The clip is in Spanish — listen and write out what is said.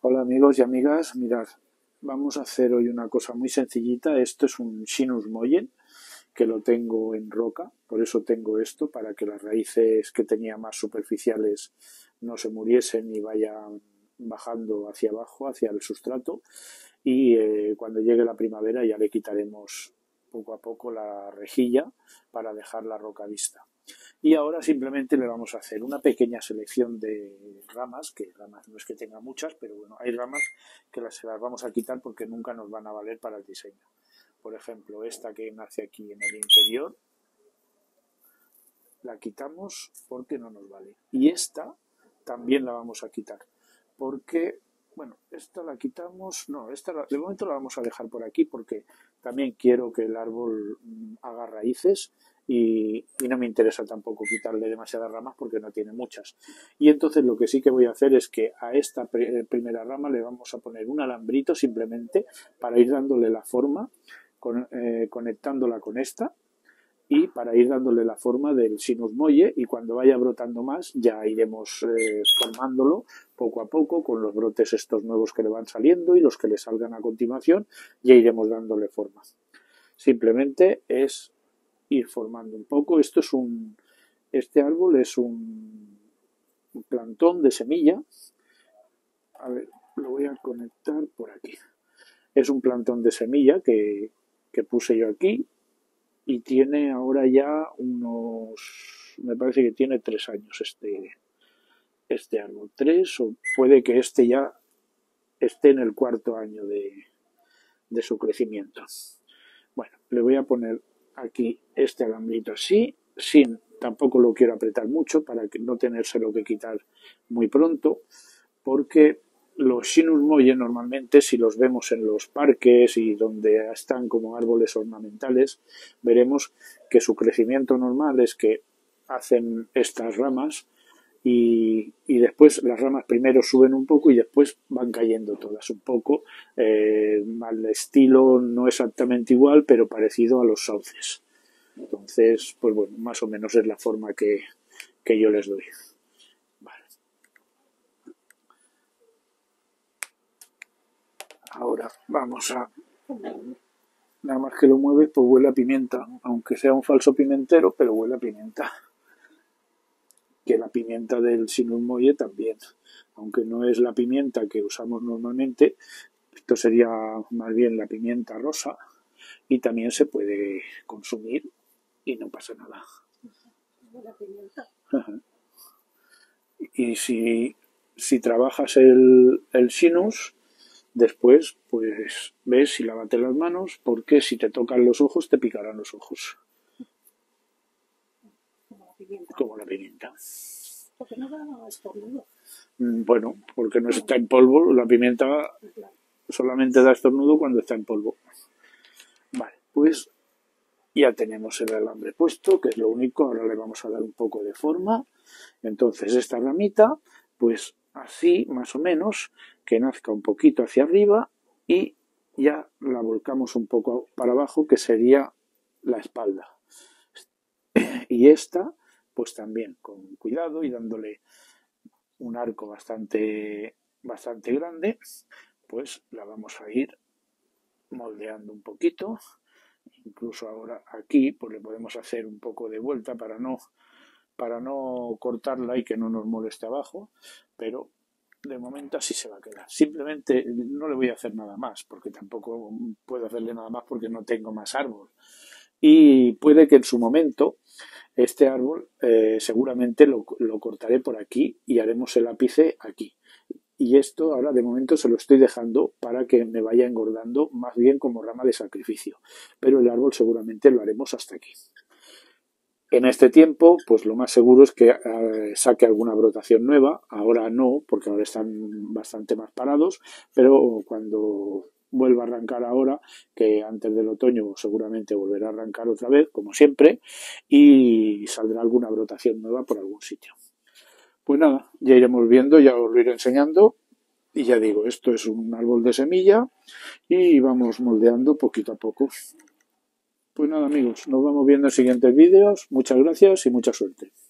Hola amigos y amigas, mirad, vamos a hacer hoy una cosa muy sencillita. Esto es un Sinus Moyen que lo tengo en roca, por eso tengo esto, para que las raíces que tenía más superficiales no se muriesen y vayan bajando hacia abajo, hacia el sustrato. Y cuando llegue la primavera ya le quitaremos poco a poco la rejilla para dejar la roca vista. Y ahora simplemente le vamos a hacer una pequeña selección de ramas, que ramas no es que tenga muchas, pero bueno, hay ramas que se las vamos a quitar porque nunca nos van a valer para el diseño. Por ejemplo, esta que nace aquí en el interior, la quitamos porque no nos vale. Y esta también la vamos a quitar, porque, bueno, esta la quitamos, no, de momento la vamos a dejar por aquí porque también quiero que el árbol haga raíces y no me interesa tampoco quitarle demasiadas ramas porque no tiene muchas. Y entonces lo que sí que voy a hacer es que a esta primera rama le vamos a poner un alambrito simplemente para ir dándole la forma, conectándola con esta y para ir dándole la forma del Sinus Moyen, y cuando vaya brotando más ya iremos formándolo poco a poco con los brotes estos nuevos que le van saliendo y los que le salgan a continuación, ya iremos dándole forma. Simplemente es ir formando un poco. Este árbol es un plantón de semilla. A ver, lo voy a conectar por aquí. Es un plantón de semilla que puse yo aquí y tiene ahora ya me parece que tiene 3 años este árbol. 3, o puede que este ya esté en el 4.º año de su crecimiento. Bueno, le voy a poner aquí este alambrito así, tampoco lo quiero apretar mucho para no tenérselo que quitar muy pronto, porque los Sinus Moyen normalmente, si los vemos en los parques y donde están como árboles ornamentales, veremos que su crecimiento normal es que hacen estas ramas y después las ramas primero suben un poco y después van cayendo todas un poco, al estilo no exactamente igual, pero parecido a los sauces. Entonces, pues bueno, más o menos es la forma que yo les doy. Vale. Ahora vamos a... Nada más que lo mueves, pues huele a pimienta, aunque sea un falso pimentero, pero huele a pimienta. Que la pimienta del Sinus Moyen también, aunque no es la pimienta que usamos normalmente, esto sería más bien la pimienta rosa y también se puede consumir y no pasa nada. Y si trabajas el sinus, después pues ves y lávate las manos, porque si te tocan los ojos te picarán los ojos. Como la pimienta. Porque no da estornudo. Bueno, porque no está en polvo. La pimienta solamente da estornudo cuando está en polvo. Vale, pues ya tenemos el alambre puesto, que es lo único. Ahora le vamos a dar un poco de forma. Entonces esta ramita, pues así más o menos, que nazca un poquito hacia arriba y ya la volcamos un poco para abajo, que sería la espalda. Y esta, pues también con cuidado y dándole un arco bastante grande, pues la vamos a ir moldeando un poquito. Incluso ahora aquí pues le podemos hacer un poco de vuelta para no cortarla y que no nos moleste abajo, pero de momento así se va a quedar. Simplemente no le voy a hacer nada más, porque tampoco puedo hacerle nada más porque no tengo más árbol. Y puede que en su momento este árbol seguramente lo cortaré por aquí y haremos el ápice aquí. Y esto ahora de momento se lo estoy dejando para que me vaya engordando, más bien como rama de sacrificio. Pero el árbol seguramente lo haremos hasta aquí. En este tiempo, pues lo más seguro es que saque alguna brotación nueva. Ahora no, porque ahora están bastante más parados, pero cuando vuelva a arrancar ahora, que antes del otoño seguramente volverá a arrancar otra vez, como siempre, y saldrá alguna brotación nueva por algún sitio. Pues nada, ya iremos viendo, ya os lo iré enseñando. Y ya digo, esto es un árbol de semilla y vamos moldeando poquito a poco. Pues nada amigos, nos vamos viendo en siguientes vídeos. Muchas gracias y mucha suerte.